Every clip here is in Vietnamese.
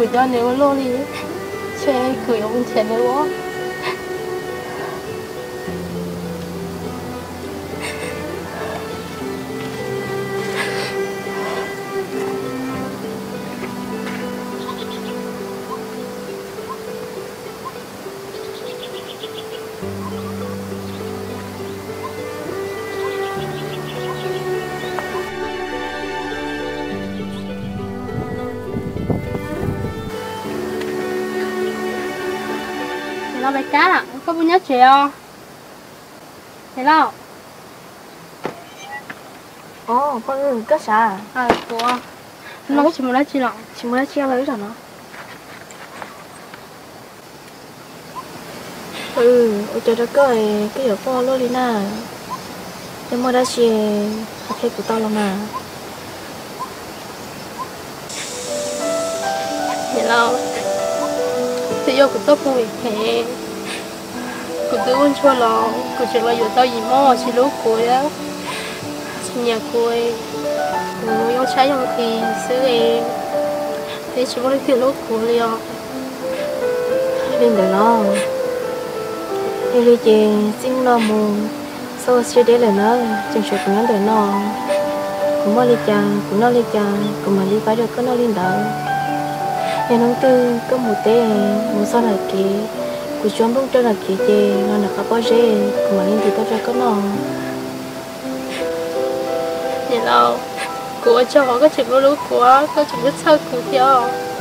cứ cho nếu lô đi chơi cứ ông tiền nữa nó bài cá à, có bao nhiêu triệu thấy không? Ồ, con có sao? À, của nó có chỉ muốn nói chi nào? Chỉ muốn chia lấy rồi nó. Ôi trời đất ơi, cái giờ con luôn đi nè. Em mới đã chia học hết của tao rồi mà. Thấy không? Thì yêu của tôi không bị thế. Của tôi vẫn chua lòng, của chuyện là dù tao gì mò chỉ lúc cuối á. Chỉ nhà cuối. Yêu trái trong thì xứ em. Thế chỉ muốn lấy tiền lúc cuối liền. Lên được nó. Em đi chị xin lo mù. Sau chưa để lời nó, chẳng sợ của nó đời nó. Cũng mới đi chàng, cũng nó đi chàng, cũng mà đi phải được có nó lên đầu. Nhà nông tư có một té một sao là kì của chúng bông cho là kì chê nó là các bao dê của mình thì tao cho có nó Nhìn đâu của cho họ có chuyện lúc quá có chuyện rất sao của cho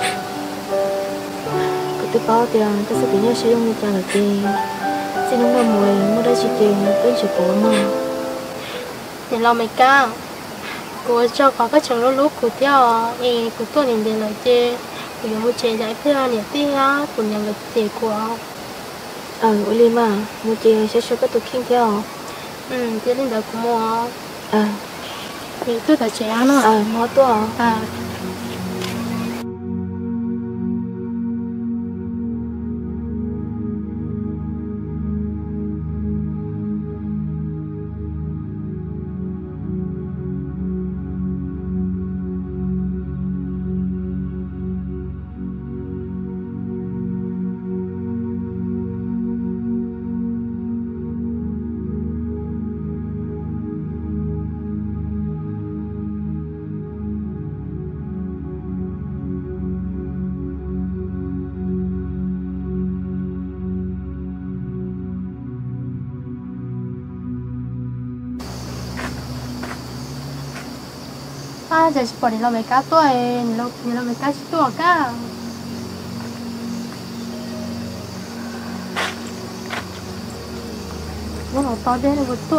của tôi bao tiền tôi sẽ bị nhau sử dụng cho là kì xin đúng là mùi mua đây chỉ kì tôi chỉ của mà nhìn lâu mấy ca của cho họ có chuyện lúc của cho của tôi nhìn đến là chê của một chế giải phê nè tí á của nhà người tiền của ôi li mà mua chè sẽ cho các tôi kinh theo thế nên là của mua thì tôi phải trẻ nó mua tôi giờ chỉ bỏ đi làm mấy cá tuổi làm mấy cá chỉ tuổi cả nó to đến một tuổi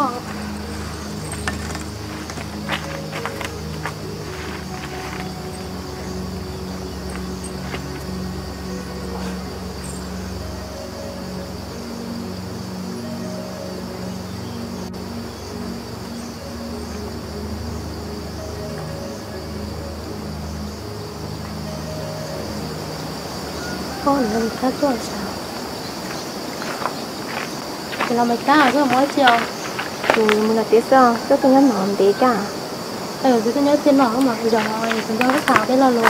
con làm cá tuổi sao thì làm mấy cá cứ mỗi chiều mình là tiếc sao rất tôi nhớ nón tí cả tôi nhớ tiền nó mà rồi chúng ta có thảo đấy là luôn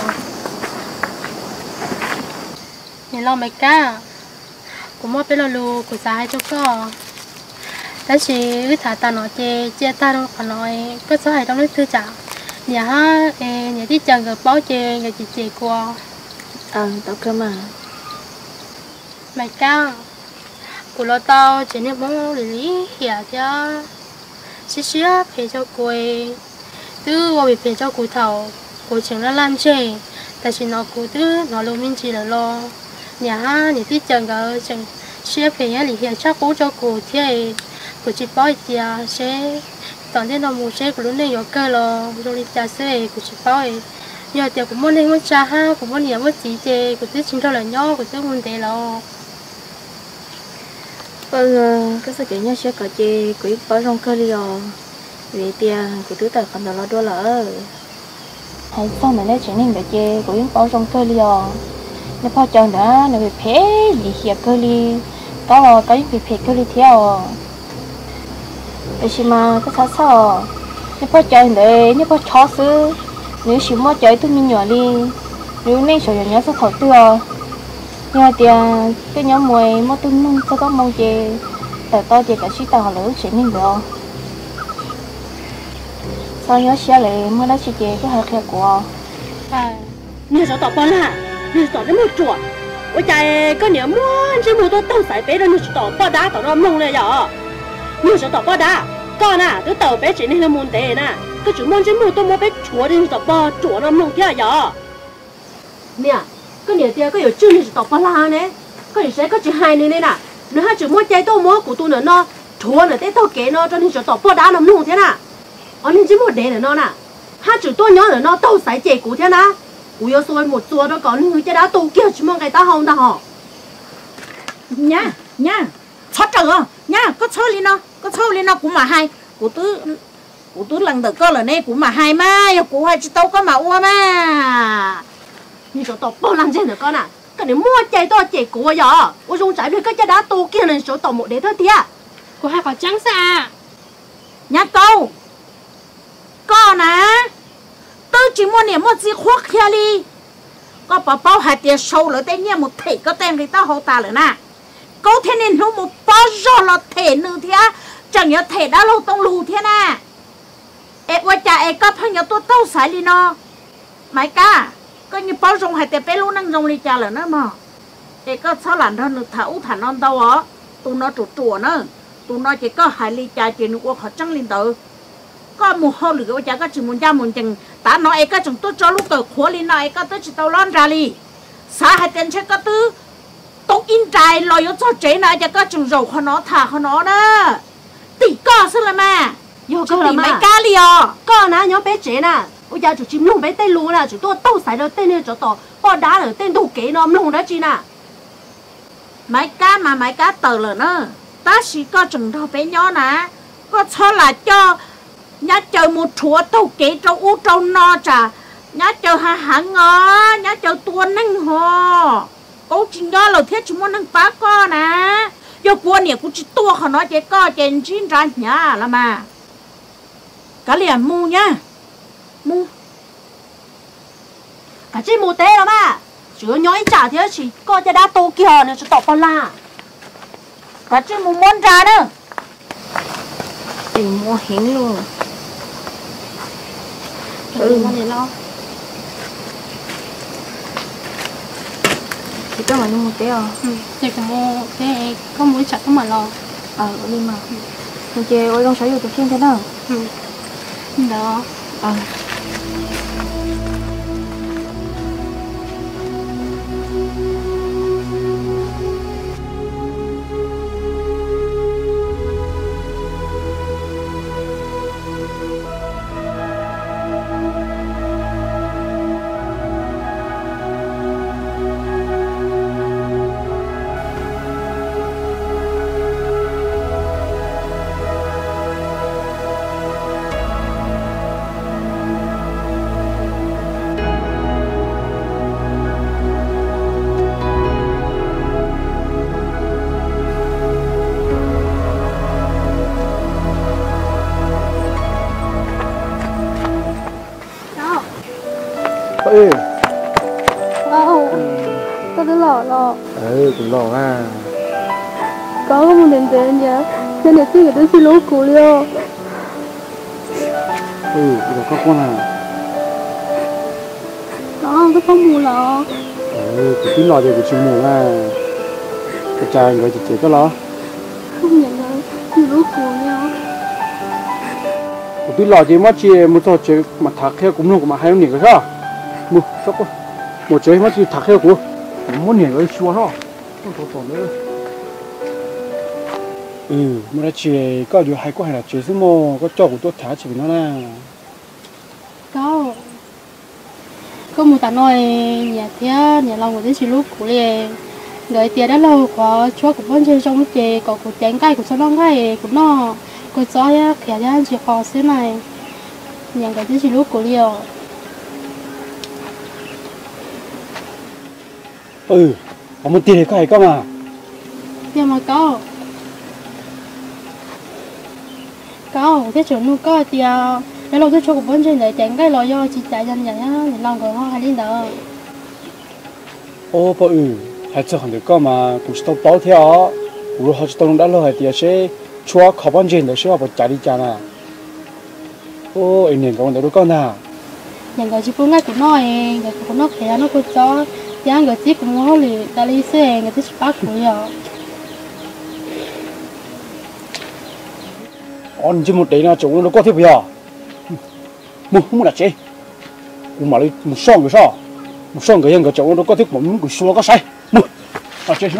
nhìn lo mấy cá cũng mất bên là luôn của giá cho co đó chỉ cái thả ta nói chê ta đâu phải nói có số hay trong nước thư trả nhà tí chồng người báo chê người chị chê qua tao cơ mà mày cao của lo tao chỉ nên muốn lý hiểu cho xí phải cho quê thứ qua phải cho cụ thầu cụ chẳng là làm chê tại chỉ nó cụ thứ nó luôn mình chỉ là lo nhà tí chồng người chẳng xí phải nhá lý hiểu chắc cụ cho cụ thì cụ chỉ bảo thì sẽ toàn thế nó một sẽ của lúc này có cơ lo rồi đi trả xe cụ chỉ bảo giờ thì cũng muốn lên muốn trả ha cũng muốn nhiều muốn chỉ chê cụ thứ chính thôi là nhỏ cụ thứ muốn thế lo cái sự kiện nhau sẽ có chị quỹ bảo rong cơ liò vì tiền của tứ tài còn đó đua lỡ hay sao mà lấy chuyện này để chị quỹ bảo rong cơ liò nếu bao giờ nữa nếu bị phê gì hiệp cơ li đó là có những bị phê cơ li theo để xem mà cái sao nếu bao giờ nữa nếu bao chó xứ nếu chỉ mua chơi tôi mình nhỏ đi nếu nên sử dụng nhớ số thầu tiêu nhưng tiền cái nhóm mùi mất tung mông cho có mông chè tại to chè cả sĩ tàu lỡ sẽ nên được sao nhớ xe lại mới đã chè cái hai khe của 你说到不啦？你说这么做，我家个年么这么多豆晒白的，你说到不打到那弄了呀？你说到不打，干呐都豆白这里的问题呢，个就么这么多么被戳的，你说不做那弄掉呀？你啊，个年爹个有证你说到不啦呢？个有谁个就害你呢？你还就么ใจ多么古多人呢？戳了得到给呢，这你说到不打那弄天呐？哦，你这么得了呢？他就多鸟人呢，豆晒这古天呐？我要说một chùa đó có những cái đá tu kia chỉ mong cái ta hồng ta họ nha nha thoát trở nha có cho lên nó cũng mà hay của tứ lần đầu cơ là này cũng mà hay mà của hai chị tao có mà ua mà như chỗ tao bao lần trên được con à cái này mua chạy to chạy của giờ tôi dùng trái với cái đá tu kia này số tao một đế thôi tía của hai quả trắng xa nha câu con à tôi chỉ muốn niệm một gì khoác kia đi có bao hạt tiền sâu rồi tên nhé một thể có tên người ta hậu ta rồi nè có thế nên nó một bao giờ là thể nữa thế chẳng nhớ thể đã lâu tông lù thế nè em qua cha em có phải nhớ tôi tao xài đi nó mày cả có như bao rong hạt tiền bé luôn năng rong đi cha rồi nữa mà em có sao làm thôi được thấu thản non đâu á tụi nó chuột chùa nữa tụi nó chỉ có hai ly trà chuyện của họ trăng lên tự có một hồ lửa cha có chỉ muốn cha muốn chừng ta nói cái chúng tôi cho lúc cờ khóa lên nói cái tôi chỉ tao lon ra đi xã hai tiền chơi cái thứ tốt in trái lòi cho chế này cho cái chừng dầu nó thả nó đó tỷ co sao mà yo cơ là mấy mà cá liò co nè nhóm bé chế nè bây giờ chủ chim lông bé tên lú nè chủ tôi tao xài đâu tên này chỗ tao bỏ đá ở tên đủ kế nó lông đó chi nè mấy cá tờ là nó ta chỉ có chừng đâu bé nhỏ nè có cho là cho nhá chơi một chúa tàu kế trâu u trâu no trà nhá chơi hà ngó nhá chơi tua nâng hồ cố chỉ nhớ là thiết chúng muốn nâng phá co nè do quân này cũng chỉ tua họ nói chế co trên chín ra nhà là mà cả liền mu nhá mu cả chỉ một té là mà chưa nhói trả thế chỉ coi cho đá tô kia này cho tao bao la cả chỉ mu muốn ra nữa tìm mua hiến luôn mà để lo thì có mà mua té thì cũng mua cái có mũi chặt có mà lo đi mà mình chơi ôi con sấy vô tụi thiên thế nào đó ê wow tao cứ lo cũng lo ha có một đền tiền nhá nên là người ta xin lỗi cô liêu rồi các con à đó cái không mua lo thì cứ lo cho cái chuyện mù ha cái trai người chỉ có lo không nhận đâu xin lỗi cô liêu tôi lo chỉ mất chi một số chuyện mà thắc theo cũng luôn mà hay không nhỉ cái sao một số một chơi mất chi thắc theo cũng muốn nhỉ cái xua đó không thổ nữa mà là chị có điều hay có hay là chị xem mà có cho của tôi thả chị nó nè có một ta nói nhà thế nhà lòng của thế chỉ lúc của liền người tiền đã lâu có chúa của con chơi trong lúc chơi có của chén cây của sao long cây của nó của gió á khẽ ra chỉ khó thế này nhà cái thế chỉ lúc của liền có một tiền cái cơ mà tiền mà có thế chỗ nu có tiền để lâu thế chỗ của con chơi để chén cây lo do chỉ tại dân nhà lòng của họ hay lên đó ô bố hay cho hàng được có mà cũng sẽ bảo theo cũng họ sẽ tông đã lo hay thì sẽ chúa khó bán chuyện được sẽ vào trả đi trả nè ô anh nhìn con được con nào nhà người chỉ muốn ngay của nó người của nó khé nó có cho giá người chỉ của nó thì ta đi xe người chỉ bắt của giờ anh chỉ một đấy là chúng nó có thiết bây giờ mua không là chế cũng mà lấy một son cái người chúng nó có thiết một cái xua có sai mua là chế nó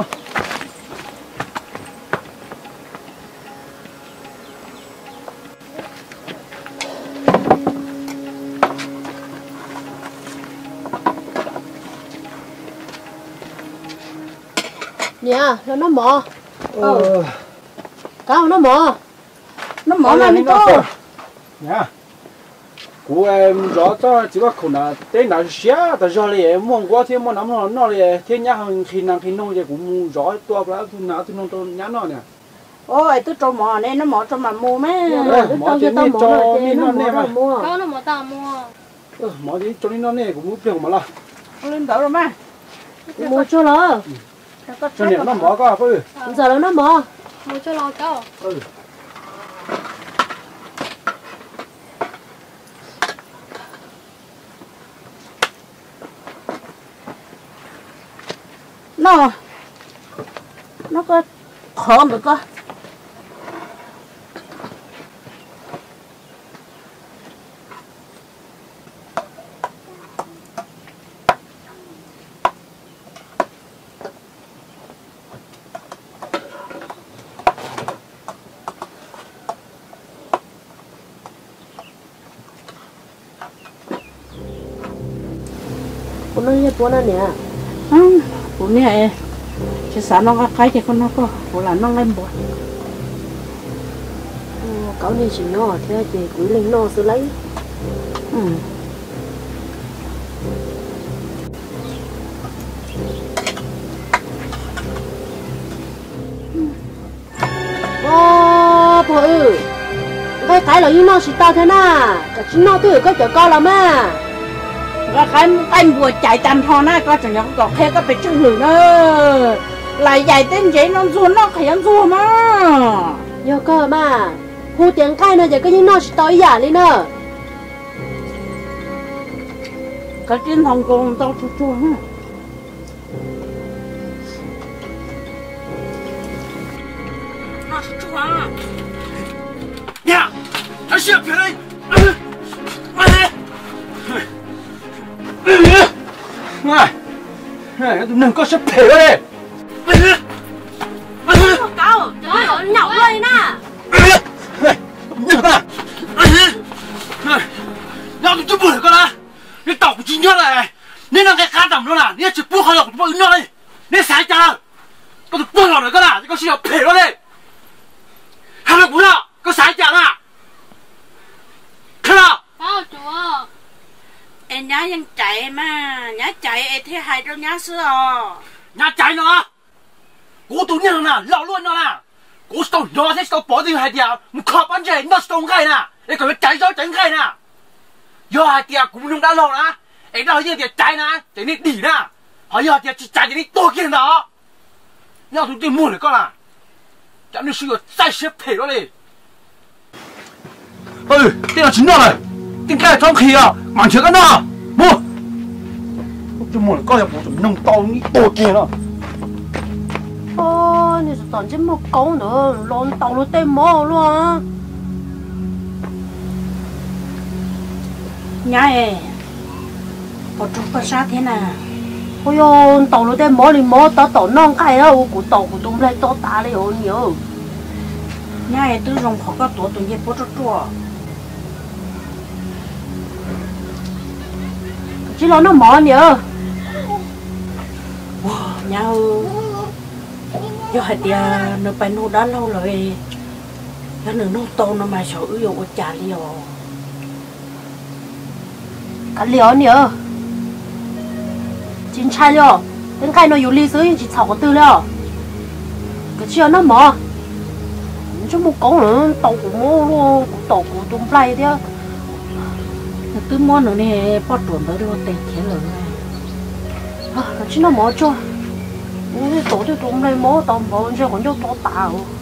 nhà nó mò cao nó mò là mình to nha cô em rõ cho chỉ có khổ là tên là xía tại do là muốn qua thêm muốn nắm nó là thiên nhá khi nông thì cũng rõ to là tu nào tu nông to nhá nó nè ôi tôi cho mò này nó mò cho mà mua mấy mò cho nó nè mà có nó mò ta mua mò đi cho nó nè cũng được mà là lên đỡ rồi mà mua cho nó cho nên nó mò có phải giờ nó mò mua cho lo cao nó có thơm được cơ bố nó nè bố nè chỉ sợ nó có cái thì con nó có bố là nó lên bố cậu này chỉ nó theo chị cũng lên nó xử lấy bố cái là nó chỉ tao thế nào cái chỉ nó tôi có chở con là mà cái anh vừa chạy tàn thò na có chẳng những có khe có phải chừng hử nữa lại chạy tên giấy nó ruột nó phải ăn ruột mà nhớ cơ mà khu tiếng cái này giờ cái những nó chỉ tới giả lên nữa cái trên phòng con tao chua chua ha nó chua nha nó xếp về đây này đừng có sắp thể đây cậu trời ơi nhậu lên nè nhớ ta nhau tụi buồn con à cái tàu của chính nhớ này nên là cái cá tầm nó là nên chỉ buông khỏi đầu của bọn nó đây nên sai chả có tụi buông rồi con à có xin học thể nó đây hai mươi bốn nào có sai chả à không nào cao chúa em nháยังchạy mà nhá chạy em thấy hai đứa nhá xưa nhá chạy nó cố tụi nhân nè lão luôn nó nè cố tụi nó thế tụi bỏ đi hai tiệt một khóc ăn chơi nó tụi cái nè để còn chạy gió chạy cái nè do hai tiệt cũng không đã lâu nè em nói như tiệt chạy nè chạy đi đỉ nè hỏi giờ tiệt chỉ chạy đi tôi kia đó nhau tụi mua được con à chẳng được sự sai xếp thể nó đi tên là chính nó này tên cái trong khi à mảng chuyện cái nó mua chứ mua có thể bổ nông to như tôi kia nó nè toàn chỉ một câu nữa lon tàu nó tên mò luôn á nhá em có trúng có sát thế nào ôi ôi tàu nó tên mò thì mò tao tàu non cái đâu của tàu của tụi này to ta đấy ôi nhiều nhá em tôi dùng khó có tổ tụi nhé bố cho chua chỉ lo nó mò nhở nhau do hai tia nó phải nô đã lâu rồi cái nữa nó to nó mà sợ yêu của cha liều cái liều nhở chính trai liều đến cái nó yêu lý dưới chỉ thảo có tư liều cái chuyện nó mò chứ một câu nữa tàu của mò luôn tàu của tụi play thế cứ món nữa này bắt chuẩn tới đâu tiền thế rồi là chỉ nó mỏ cho những cái tổ tiêu tụng này mỏ tao mỏ cho còn cho tổ tao